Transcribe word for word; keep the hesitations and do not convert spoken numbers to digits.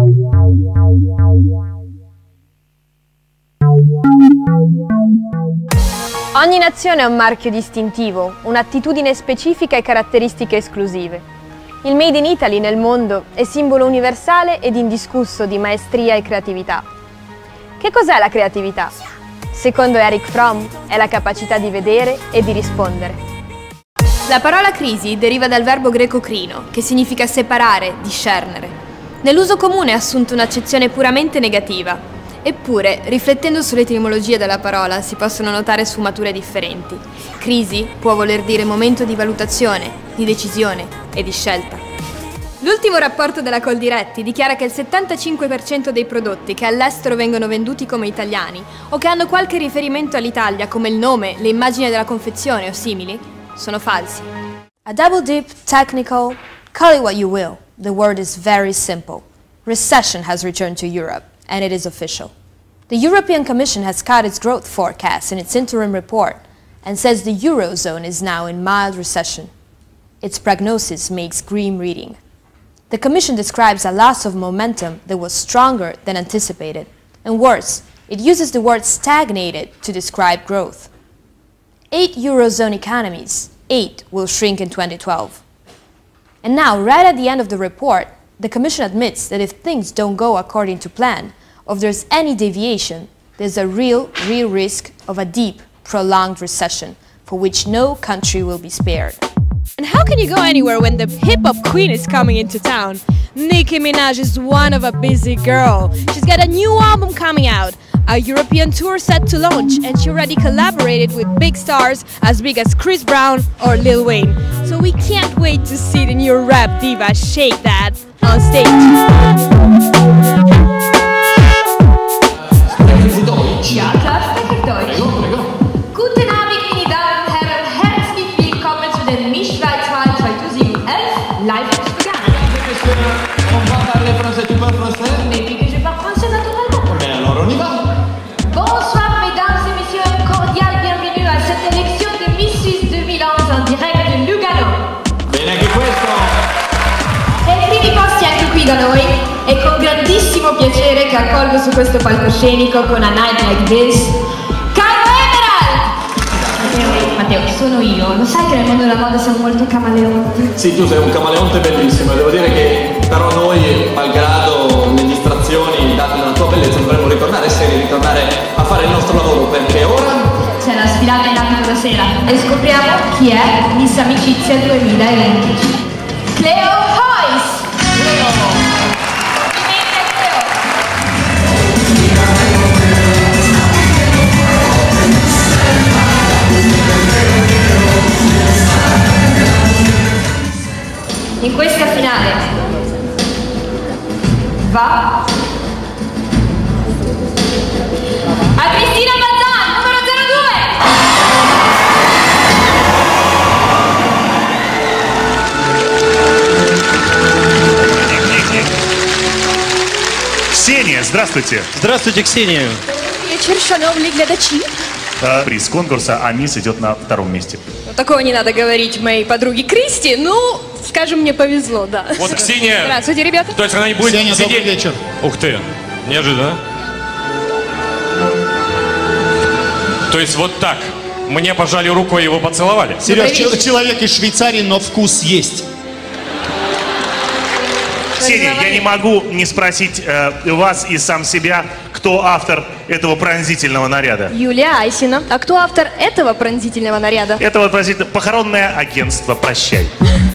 Ogni nazione ha un marchio distintivo, un'attitudine specifica e caratteristiche esclusive. Il Made in Italy nel mondo è simbolo universale ed indiscusso di maestria e creatività. Che cos'è la creatività? Secondo Erich Fromm è la capacità di vedere e di rispondere. La parola crisi deriva dal verbo greco crino, che significa separare, discernere. Nell'uso comune ha assunto un'accezione puramente negativa. Eppure, riflettendo sull'etimologia della parola, si possono notare sfumature differenti. Crisi può voler dire momento di valutazione, di decisione e di scelta. L'ultimo rapporto della Coldiretti dichiara che il settantacinque per cento dei prodotti che all'estero vengono venduti come italiani o che hanno qualche riferimento all'Italia come il nome, le immagini della confezione o simili, sono falsi. A double dip, technical, call it what you will. The word is very simple. Recession has returned to Europe. And it is official. The European Commission has cut its growth forecast in its interim report and says the Eurozone is now in mild recession. Its prognosis makes grim reading. The Commission describes a loss of momentum that was stronger than anticipated. And worse, it uses the word stagnated to describe growth. Eight Eurozone economies, eight will shrink in twenty twelve. And now, right at the end of the report, the Commission admits that if things don't go according to plan, or if there's any deviation, there's a real, real risk of a deep, prolonged recession, for which no country will be spared. And how can you go anywhere when the hip-hop queen is coming into town? Nicki Minaj is one of a busy girl. She's got a new album coming out, a European tour set to launch, and she already collaborated with big stars as big as Chris Brown or Lil Wayne. So we can't wait to see the new rap diva shake that on stage. Ja, klar, spreche ich Deutsch. Guten Abend, meine Damen und Herren. Herzlich willkommen zu der Mischschweizwahl zweitausendelf. Live aus Lugano. On va parler français, tu parles français? Mais puis que je parle français naturellement. Mais alors on y va. Bonsoir, mesdames et messieurs. Un cordial bienvenue à cette élection de Miss Suisse deux mille onze en direct de Lugano. Bene anche questo. Ai primi posti anche qui da noi, è con grandissimo piacere che accolgo su questo palcoscenico con A Night Like This Caro Emerald! Matteo, Matteo, sono io. Lo sai che nel mondo della moda siamo molto camaleonti? Sì, tu sei un camaleonte bellissimo e devo dire che però noi, malgrado le distrazioni date dalla tua bellezza, dovremmo ritornare seri, ritornare a fare il nostro lavoro, perché ora c'è la sfilata in abito da sera e scopriamo chi è Miss Amicizia duemilaundici. Cleo Hoyce! In questa finale va a Cristina Bazan, numero zero due. Ксения, здравствуйте. Здравствуйте, Ксения. Вечер, шановные глядачи. Приз конкурса, а мисс идет на втором месте. Такого не надо говорить моей подруге Кристи. Ну, скажем, мне повезло, да. Вот Ксения. Здравствуйте, ребята. То есть она не будет Ксения, сидеть... добрый вечер. Ух ты, неожиданно. То есть вот так. Мне пожали руку и его поцеловали. Сереж, ч- человек из Швейцарии, но вкус есть. Ксения, я не могу не спросить э, вас и сам себя, кто автор этого пронзительного наряда. Юлия Айсина. А кто автор этого пронзительного наряда? Это вот пронзительное похоронное агентство «Прощай».